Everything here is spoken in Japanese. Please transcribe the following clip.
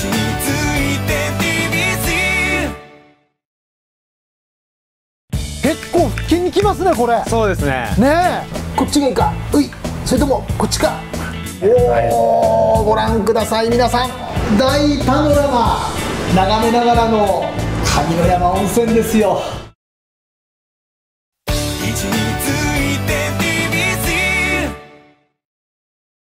ちについて TBC。 結構腹筋にきますねこれ。 そうですね。 ねえ、こっちがいいか、うい、それともこっちか。おお、ご覧ください皆さん、大パノラマ眺めながらの萩の山温泉ですよ。